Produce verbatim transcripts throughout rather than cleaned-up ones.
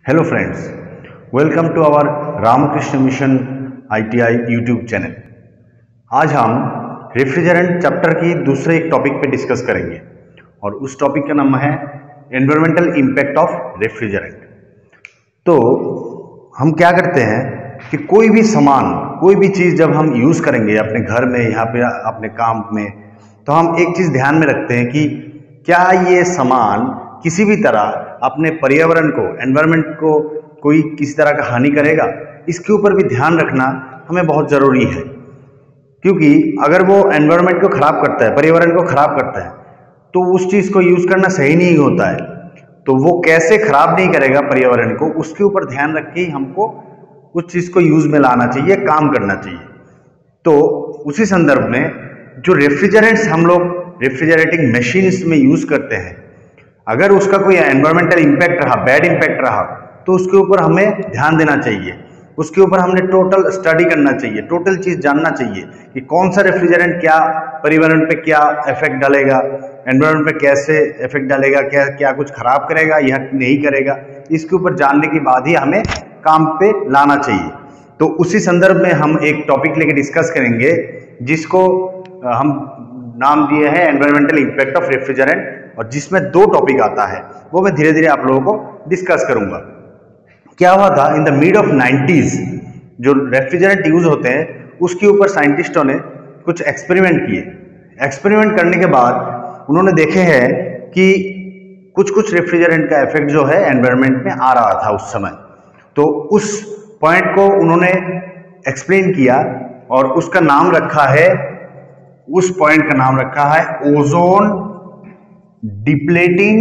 Hello friends, welcome to our Ramakrishna mission ITI YouTube channel. आज हम refrigerant chapter की दूसरे एक टॉपिक पे डिस्कस करेंगे और उस टॉपिक का नाम है एनवायरमेंटल इम्पैक्ट ऑफ रेफ्रिजरेंट। तो हम क्या करते हैं कि कोई भी सामान, कोई भी चीज़ जब हम यूज़ करेंगे अपने घर में, यहाँ पे अपने काम में, तो हम एक चीज़ ध्यान में रखते हैं कि क्या ये सामान किसी भी तरह अपने पर्यावरण को, एनवायरनमेंट को कोई किसी तरह का हानि करेगा। इसके ऊपर भी ध्यान रखना हमें बहुत ज़रूरी है, क्योंकि अगर वो एनवायरनमेंट को ख़राब करता है, पर्यावरण को ख़राब करता है, तो उस चीज़ को यूज़ करना सही नहीं होता है। तो वो कैसे ख़राब नहीं करेगा पर्यावरण को, उसके ऊपर ध्यान रख के ही हमको उस चीज़ को यूज़ में लाना चाहिए, काम करना चाहिए। तो उसी संदर्भ में जो रेफ्रिजरेंट्स हम लोग रेफ्रिजरेटिंग मशीन्स में यूज़ करते हैं, अगर उसका कोई एनवायरमेंटल इम्पैक्ट रहा, बैड इम्पैक्ट रहा, तो उसके ऊपर हमें ध्यान देना चाहिए। उसके ऊपर हमने टोटल स्टडी करना चाहिए, टोटल चीज़ जानना चाहिए कि कौन सा रेफ्रिजरेंट क्या पर्यावरण पे क्या इफेक्ट डालेगा, एनवायरमेंट पे कैसे इफेक्ट डालेगा, क्या क्या कुछ खराब करेगा या नहीं करेगा। इसके ऊपर जानने के बाद ही हमें काम पे लाना चाहिए। तो उसी संदर्भ में हम एक टॉपिक लेके डिस्कस करेंगे, जिसको हम नाम दिए हैं एनवायरमेंटल इम्पैक्ट ऑफ रेफ्रिजरेंट, और जिसमें दो टॉपिक आता है, वो मैं धीरे धीरे आप लोगों को डिस्कस करूंगा। क्या हुआ था in the mid of nineties, जो रेफ्रिजरेंट यूज होते हैं उसके ऊपर साइंटिस्टों ने कुछ एक्सपेरिमेंट किए। एक्सपेरिमेंट करने के बाद उन्होंने देखे हैं कि कुछ कुछ रेफ्रिजरेंट का इफेक्ट जो है एनवायरनमेंट में आ रहा था उस समय। तो उस पॉइंट को उन्होंने एक्सप्लेन किया और उसका नाम रखा है, उस पॉइंट का नाम रखा है ओजोन डिप्लेटिंग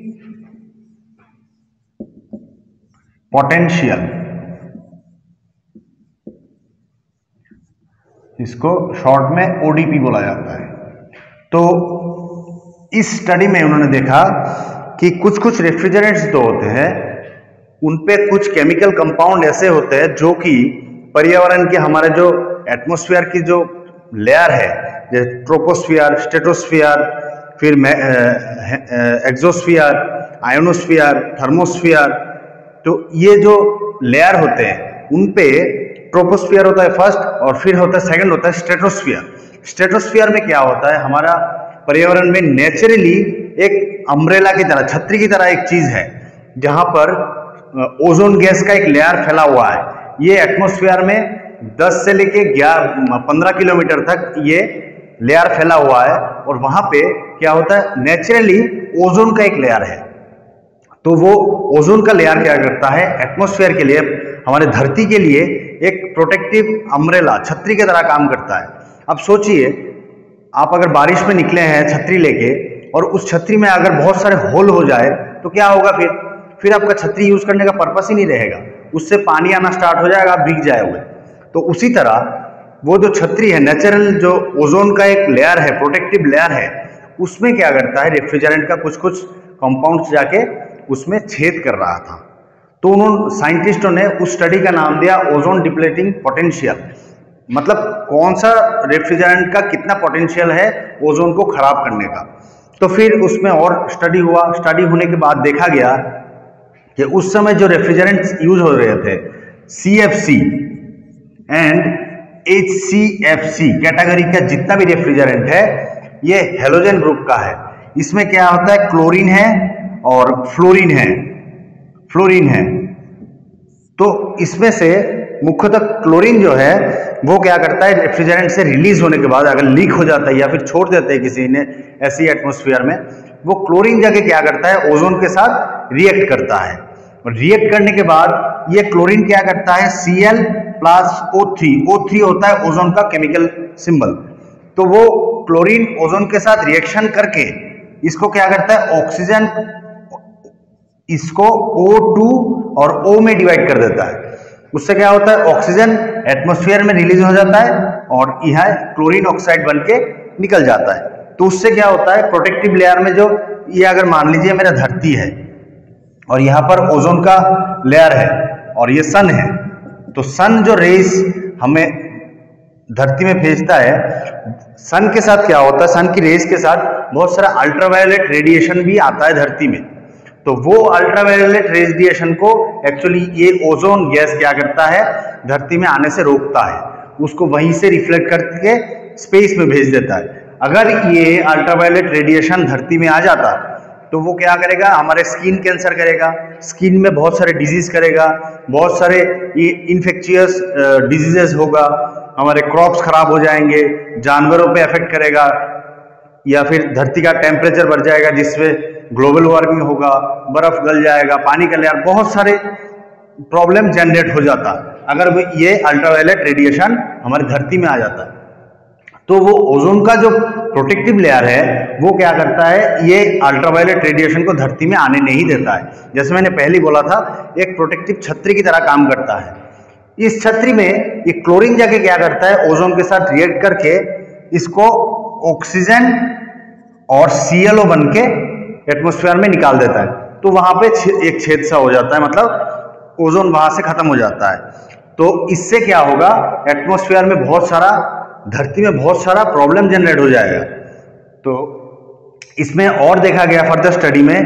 पोटेंशियल। इसको शॉर्ट में ओडीपी बोला जाता है। तो इस स्टडी में उन्होंने देखा कि कुछ कुछ रेफ्रिजरेंट्स जो होते हैं उनपे कुछ केमिकल कंपाउंड ऐसे होते हैं जो कि पर्यावरण के, हमारे जो एटमॉस्फेयर की जो लेयर है, जैसे ट्रोपोस्फियर, स्ट्रेटोस्फियर, फिर एक्सोस्फियर, आयोनोस्फियर, थर्मोस्फियर, तो ये जो लेयर होते हैं उन पे ट्रोपोस्फियर होता है फर्स्ट, और फिर होता है सेकंड होता है स्ट्रेटोस्फियर। स्ट्रेटोस्फियर में क्या होता है, हमारा पर्यावरण में नेचुरली एक अम्ब्रेला की तरह, छतरी की तरह एक चीज है, जहां पर ओजोन गैस का एक लेयर फैला हुआ है। ये एटमॉस्फेयर में दस से लेके ग्यारह पंद्रह किलोमीटर तक ये लेयर फैला हुआ है, और वहां पे क्या होता है, नेचुरली ओजोन का एक लेयर है। तो वो ओजोन का लेयर क्या करता है, एटमॉस्फेयर के लिए, हमारे धरती के लिए एक प्रोटेक्टिव अम्ब्रेला, छतरी की तरह काम करता है। अब सोचिए, आप अगर बारिश में निकले हैं छतरी लेके, और उस छतरी में अगर बहुत सारे होल हो जाए तो क्या होगा, फिर फिर आपका छतरी यूज करने का पर्पस ही नहीं रहेगा, उससे पानी आना स्टार्ट हो जाएगा, आप भीग जाओगे। तो उसी तरह वो जो छतरी है, नेचुरल जो ओजोन का एक लेयर है, प्रोटेक्टिव लेयर है, उसमें क्या करता है, रेफ्रिजरेंट का कुछ कुछ कंपाउंड्स जाके उसमें छेद कर रहा था। तो उन्होंने, साइंटिस्टों ने उस स्टडी का नाम दिया ओजोन डिप्लेटिंग पोटेंशियल। मतलब कौन सा रेफ्रिजरेंट का कितना पोटेंशियल है ओजोन को खराब करने का। तो फिर उसमें और स्टडी हुआ। स्टडी होने के बाद देखा गया कि उस समय जो रेफ्रिजरेंट्स यूज हो रहे थे, C F C and H C F C category का जितना भी रेफ्रिजरेंट है, ये हेलोजन ग्रुप का है। इसमें क्या होता है, क्लोरीन है और फ्लोरीन है, फ्लोरीन है। तो इसमें से मुख्यतः क्लोरीन जो है वो क्या करता है, रेफ्रिजरेंट से रिलीज होने के बाद अगर लीक हो जाता है या फिर छोड़ देते हैं किसी ने ऐसी एटमॉस्फेयर में, वो क्लोरीन जाके क्या करता है, ओजोन के साथ रिएक्ट करता है। और रिएक्ट करने के बाद ये क्लोरीन क्या करता है, C L plus O three, O three होता है ओजोन का केमिकल सिंबल। तो वो क्लोरीन ओजोन के साथ रिएक्शन करके इसको क्या करता है, ऑक्सीजन, इसको ओ टू और O में डिवाइड कर देता है। उससे क्या होता है, ऑक्सीजन एटमॉस्फेयर में रिलीज हो जाता है और यह क्लोरीन ऑक्साइड बन के निकल जाता है। तो उससे क्या होता है, प्रोटेक्टिव लेयर में जो ये, अगर मान लीजिए मेरा धरती है और यहाँ पर ओजोन का लेयर है और ये सन है, तो सन जो रेज हमें धरती में भेजता है, सन के साथ क्या होता है, सन की रेज के साथ बहुत सारा अल्ट्रावायलेट रेडिएशन भी आता है धरती में। तो वो अल्ट्रावायलेट रेडिएशन को एक्चुअली ये ओजोन गैस क्या करता है, धरती में आने से रोकता है, उसको वहीं से रिफ्लेक्ट करके स्पेस में भेज देता है। अगर ये अल्ट्रावायलेट रेडिएशन धरती में आ जाता तो वो क्या करेगा, हमारे स्किन कैंसर करेगा, स्किन में बहुत सारे डिजीज करेगा, बहुत सारे इन्फेक्शियस डिजीजेस होगा, हमारे क्रॉप्स खराब हो जाएंगे, जानवरों पे इफेक्ट करेगा, या फिर धरती का टेम्परेचर बढ़ जाएगा जिससे ग्लोबल वार्मिंग होगा, बर्फ गल जाएगा, पानी का लेयर, बहुत सारे प्रॉब्लम जनरेट हो जाता अगर ये अल्ट्रावायलेट रेडिएशन हमारी धरती में आ जाता है। तो वो ओजोन का जो प्रोटेक्टिव लेयर है वो क्या करता है, ये अल्ट्रावायलेट रेडिएशन को धरती में आने नहीं देता है। जैसे मैंने पहले बोला था, एक प्रोटेक्टिव छतरी की तरह काम करता है। इस छतरी में ये क्लोरीन जाके क्या करता है, ओजोन के साथ रिएक्ट करके इसको ऑक्सीजन और सी एल ओ बन के एटमोस्फेयर में निकाल देता है। तो वहां पे एक छेद सा हो जाता है, मतलब ओजोन वहां से खत्म हो जाता है। तो इससे क्या होगा, एटमोस्फेयर में बहुत सारा, धरती में बहुत सारा प्रॉब्लम जनरेट हो जाएगा। तो इसमें और देखा गया फर्दर स्टडी में,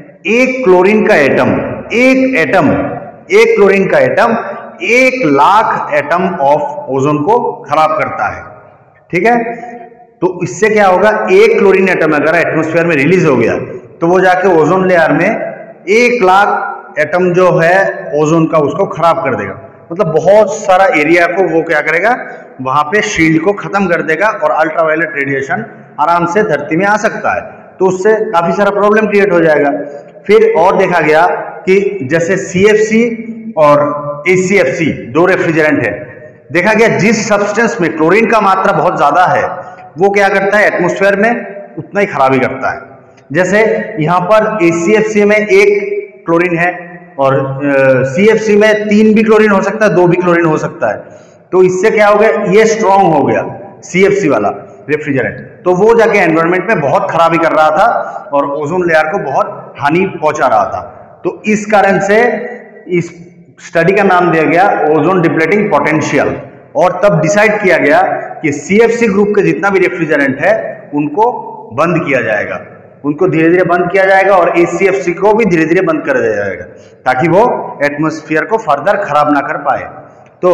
एक क्लोरीन का एटम, एक एटम, एक क्लोरीन का एटम एक लाख एटम ऑफ ओजोन को खराब करता है। ठीक है, तो इससे क्या होगा, एक क्लोरीन एटम अगर एटमोस्फेयर में रिलीज हो गया तो वो जाके ओजोन लेयर में एक लाख एटम जो है ओजोन का उसको खराब कर देगा। मतलब बहुत सारा एरिया को वो क्या करेगा, वहां पे शील्ड को खत्म कर देगा और अल्ट्रावायलेट रेडिएशन आराम से धरती में आ सकता है। तो उससे काफी सारा प्रॉब्लम क्रिएट हो जाएगा। फिर और देखा गया कि जैसे सी एफ सी और ए सी एफ सी दो रेफ्रिजरेंट है, देखा गया जिस सब्सटेंस में क्लोरीन का मात्रा बहुत ज्यादा है वो क्या करता है, एटमोस्फेयर में उतना ही खराबी करता है। जैसे यहाँ पर ए सी एफ सी में एक क्लोरीन है और सी एफ सी में तीन भी क्लोरीन हो सकता है, दो भी क्लोरीन हो सकता है। तो इससे क्या हो गया, ये स्ट्रॉन्ग हो गया सी एफ सी वाला रेफ्रिजरेंट, तो वो जाके एनवायरनमेंट में बहुत खराबी कर रहा था और ओजोन लेयर को बहुत हानि पहुंचा रहा था। तो इस कारण से इस स्टडी का नाम दिया गया ओजोन डिप्लेटिंग पोटेंशियल। और तब डिसाइड किया गया कि सी एफ सी ग्रुप के जितना भी रेफ्रिजरेंट है उनको बंद किया जाएगा, उनको धीरे धीरे बंद किया जाएगा और ए सी एफ सी को भी धीरे धीरे बंद कर दिया जाएगा ताकि वो एटमॉस्फेयर को फर्दर खराब ना कर पाए। तो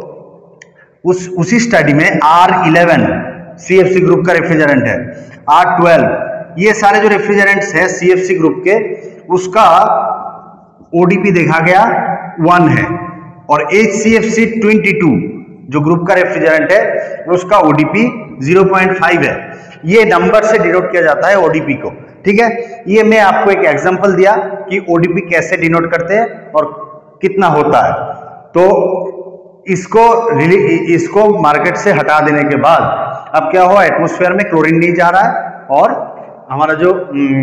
उस उसी स्टडी में R eleven C F C group का रेफ्रिजरेंट है, आर ट्वेल्व, ये सारे जो रेफ्रिजरेंट्स हैं सी एफ सी ग्रुप के, उसका ओ डी पी देखा गया वन है। और H C F C twenty two जो ग्रुप का रेफ्रिजरेंट है उसका O D P zero point five है। ये नंबर से डिनोट किया जाता है ओ डी पी को। ठीक है, ये मैं आपको एक एग्जांपल दिया कि ओ डी पी कैसे डिनोट करते हैं और कितना होता है। तो इसको इसको मार्केट से हटा देने के बाद अब क्या हुआ, एटमॉस्फेयर में क्लोरीन नहीं जा रहा है और हमारा जो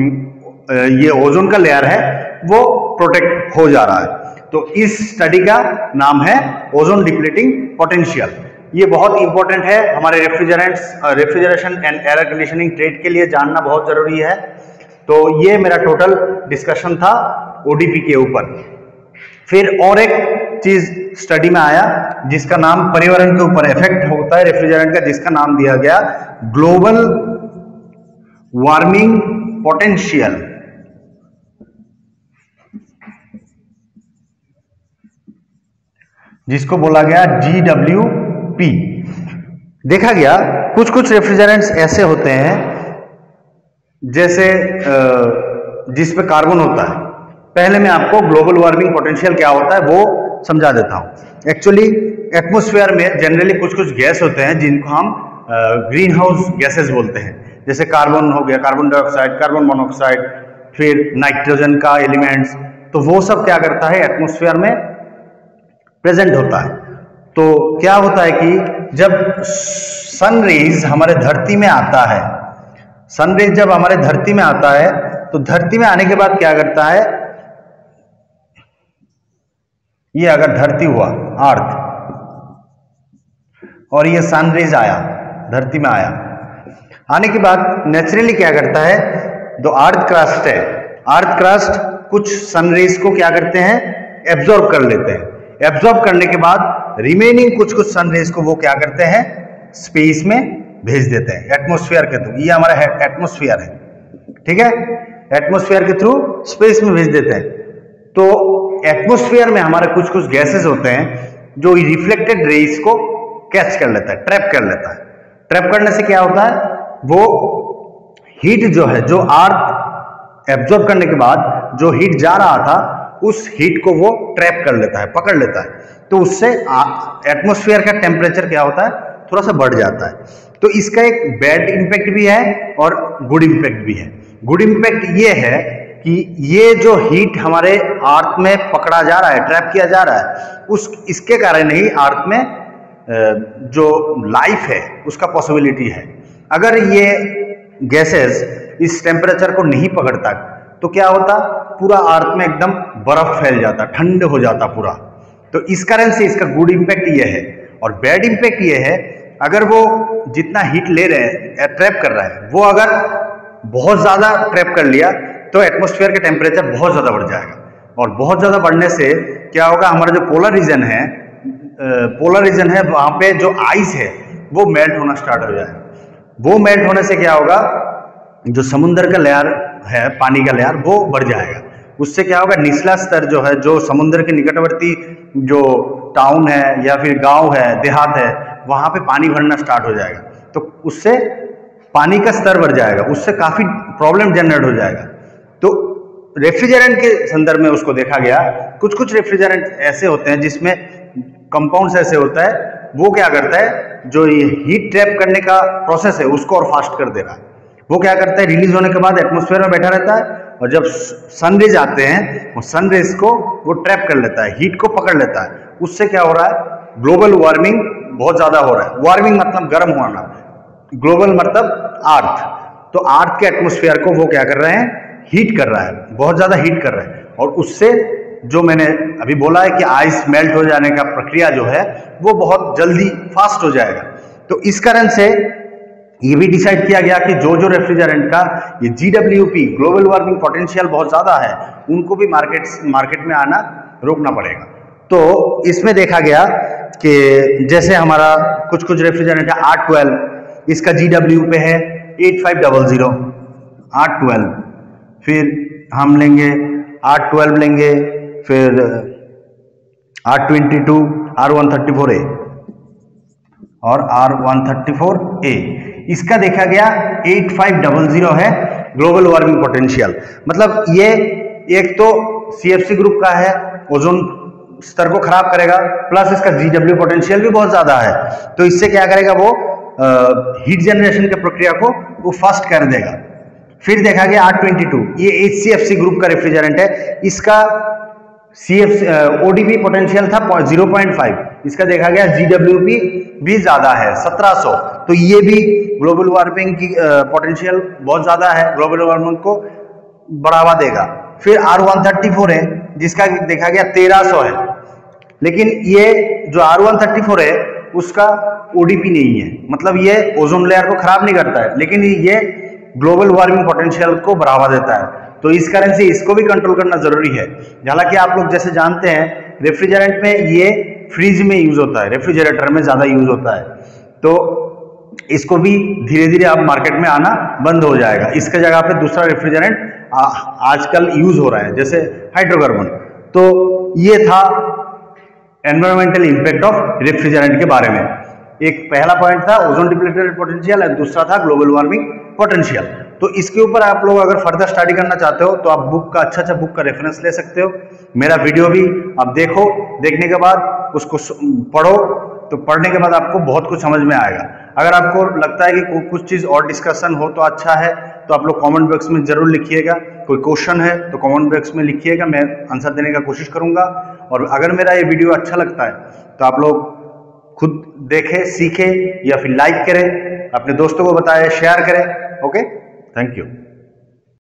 ये ओजोन का लेयर है वो प्रोटेक्ट हो जा रहा है। तो इस स्टडी का नाम है ओजोन डिप्लीटिंग पोटेंशियल। ये बहुत इंपॉर्टेंट है हमारे refrigerants refrigeration and air conditioning trade के लिए, जानना बहुत जरूरी है। तो ये मेरा टोटल डिस्कशन था ओ डी पी के ऊपर। फिर और एक चीज स्टडी में आया जिसका नाम पर्यावरण के ऊपर इफेक्ट होता है रेफ्रिजरेंट का, जिसका नाम दिया गया ग्लोबल वार्मिंग पोटेंशियल। जिसको बोला गया जी डब्ल्यू पी। देखा गया कुछ कुछ रेफ्रिजरेंट्स ऐसे होते हैं जैसे जिसमें कार्बन होता है। पहले मैं आपको ग्लोबल वार्मिंग पोटेंशियल क्या होता है वो समझा देता हूं। एक्चुअली एटमॉस्फेयर में जनरली कुछ कुछ गैस होते हैं जिनको हम ग्रीन हाउस गैसेस बोलते हैं, जैसे कार्बन हो गया, कार्बन डाइऑक्साइड, कार्बन मोनोऑक्साइड, फिर नाइट्रोजन का एलिमेंट्स। तो वो सब क्या करता है, एटमॉस्फेयर में प्रेजेंट होता है। तो क्या होता है कि जब सन रेज हमारे धरती में आता है, सन रेज जब हमारे धरती में आता है तो धरती में आने के बाद क्या करता है, ये अगर धरती हुआ अर्थ और ये सन रेज आया, धरती में आया, आने के बाद नेचुरली क्या करता है, जो अर्थ क्रस्ट है, अर्थ क्रस्ट कुछ सन रेज को क्या करते हैं, एब्जॉर्ब कर लेते हैं। एब्जॉर्ब करने के बाद रिमेनिंग कुछ कुछ सन रेज को वो क्या करते हैं, स्पेस में भेज देते हैं एटमॉस्फेयर के थ्रू। ये हमारा एटमॉस्फेयर है। ठीक है, एटमॉस्फेयर के थ्रू स्पेस में भेज देते हैं। तो एटमॉस्फेयर में हमारे कुछ कुछ गैसेस होते हैं जो रिफ्लेक्टेड रेज को कैच कर लेता है, ट्रैप कर लेता है। ट्रैप करने से क्या होता है, वो हीट जो है, जो अर्थ एब्जॉर्ब करने के बाद जो हीट जा रहा था उस हीट को वो ट्रैप कर लेता है, पकड़ लेता है। तो उससे एटमॉस्फेयर का टेम्परेचर क्या होता है, थोड़ा सा बढ़ जाता है। तो इसका एक बैड इम्पैक्ट भी है और गुड इम्पैक्ट भी है। गुड इम्पैक्ट ये है कि ये जो हीट हमारे अर्थ में पकड़ा जा रहा है, ट्रैप किया जा रहा है, उस इसके कारण ही अर्थ में जो लाइफ है उसका पॉसिबिलिटी है। अगर ये गैसेस इस टेम्परेचर को नहीं पकड़ता तो क्या होता, पूरा अर्थ में एकदम बर्फ फैल जाता, ठंड हो जाता पूरा। तो इस कारण से इसका गुड इम्पैक्ट ये है। और बैड इम्पैक्ट ये है, अगर वो जितना हीट ले रहे हैं, ट्रैप कर रहा है, वो अगर बहुत ज्यादा ट्रैप कर लिया तो एटमॉस्फेयर का टेम्परेचर बहुत ज्यादा बढ़ जाएगा। और बहुत ज्यादा बढ़ने से क्या होगा, हमारा जो पोलर रीजन है, पोलर रीजन है वहां पे जो आइस है वो मेल्ट होना स्टार्ट हो जाएगा। वो मेल्ट होने से क्या होगा, जो समुद्र का लेयर है, पानी का लेयर, वो बढ़ जाएगा। उससे क्या होगा, निचला स्तर जो है, जो समुद्र के निकटवर्ती जो टाउन है या फिर गांव है, देहात है, वहां पे पानी भरना स्टार्ट हो जाएगा। तो उससे पानी का स्तर बढ़ जाएगा, उससे काफी प्रॉब्लम जनरेट हो जाएगा। तो रेफ्रिजरेंट के संदर्भ में उसको देखा गया, कुछ कुछ रेफ्रिजरेंट ऐसे होते हैं जिसमें कंपाउंड्स ऐसे होता है, वो क्या करता है, जो ये हीट ट्रैप करने का प्रोसेस है उसको और फास्ट कर दे रहा है। वो क्या करता है, रिलीज होने के बाद एटमॉस्फेयर में बैठा रहता है और जब सनरेज आते हैं वो सनरेज को वो ट्रैप कर लेता है, हीट को पकड़ लेता है। उससे क्या हो रहा है, ग्लोबल वार्मिंग बहुत ज्यादा हो रहा है। वार्मिंग मतलब गर्म होना, ग्लोबल मतलब अर्थ। तो अर्थ के एटमॉस्फेयर को वो क्या कर रहे हैं, हीट कर रहा है, बहुत ज्यादा हीट कर रहा है। और उससे जो मैंने अभी बोला है कि आइस मेल्ट हो जाने का प्रक्रिया जो है वो बहुत जल्दी फास्ट हो जाएगा। तो इस कारण से ये भी डिसाइड किया गया कि जो जो रेफ्रिजरेंट का ये G W P, global warming potential बहुत ज्यादा है, उनको भी मार्केट मार्केट में आना रोकना पड़ेगा। तो इसमें देखा गया कि जैसे हमारा कुछ कुछ रेफ्रिजरेंट है, आर ट्वेल्व, इसका जी डब्ल्यू पे है eight five double zero, R twelve. फिर हम लेंगे आर ट्वेल्व लेंगे, फिर R twenty two, R one thirty four A और R one thirty four A. इसका देखा गया एट फाइव डबल जीरो है ग्लोबल वार्मिंग पोटेंशियल। मतलब ये एक तो सी एफ सी ग्रुप का है, ओजोन स्तर को खराब करेगा, प्लस इसका जी डब्ल्यू पोटेंशियल भी बहुत ज्यादा है। तो इससे क्या करेगा, वो हीट जनरेशन की प्रक्रिया को वो फास्ट कर देगा। फिर देखा गया आर ट्वेंटी टू, ये H C F C group का रेफ्रिजरेंट है, इसका सी एफ ओडीपी पोटेंशियल था जीरो पॉइंट फाइव, इसका देखा गया जी डब्ल्यू पी भी ज्यादा है सत्रह सौ। तो ये भी ग्लोबल वार्मिंग की पोटेंशियल बहुत ज्यादा है, ग्लोबल वार्मिंग को बढ़ावा देगा। फिर आर वन थर्टी फोर है जिसका देखा गया तेरह सौ है, लेकिन ये जो आर वन थर्टी फोर है उसका ओडीपी नहीं है, मतलब ये ओजोन लेयर को खराब नहीं करता है, लेकिन ये ग्लोबल वार्मिंग पोटेंशियल को बढ़ावा देता है। तो इस कारण से इसको भी कंट्रोल करना जरूरी है। हालांकि आप लोग जैसे जानते हैं रेफ्रिजरेंट में ये फ्रिज में यूज होता है, रेफ्रिजरेटर में ज्यादा यूज होता है। तो इसको भी धीरे धीरे अब मार्केट में आना बंद हो जाएगा। इसके जगह पे दूसरा रेफ्रिजरेंट आजकल यूज हो रहा है, जैसे हाइड्रोकार्बन। तो ये था एनवायरमेंटल इंपैक्ट ऑफ रेफ्रिजरेंट के बारे में। एक पहला पॉइंट था ओजोन डिप्लेटेड पोटेंशियल और दूसरा था ग्लोबल वार्मिंग पोटेंशियल। तो इसके ऊपर आप लोग अगर फर्दर स्टडी करना चाहते हो तो आप बुक का अच्छा अच्छा बुक का रेफरेंस ले सकते हो। मेरा वीडियो भी आप देखो, देखने के बाद उसको पढ़ो, तो पढ़ने के बाद आपको बहुत कुछ समझ में आएगा। अगर आपको लगता है कि कुछ चीज़ और डिस्कशन हो तो अच्छा है, तो आप लोग कमेंट बॉक्स में जरूर लिखिएगा। कोई क्वेश्चन है तो कमेंट बॉक्स में लिखिएगा, मैं आंसर देने का कोशिश करूंगा। और अगर मेरा ये वीडियो अच्छा लगता है तो आप लोग खुद देखें, सीखें या फिर लाइक करें, अपने दोस्तों को बताएं, शेयर करें। Okay, thank you.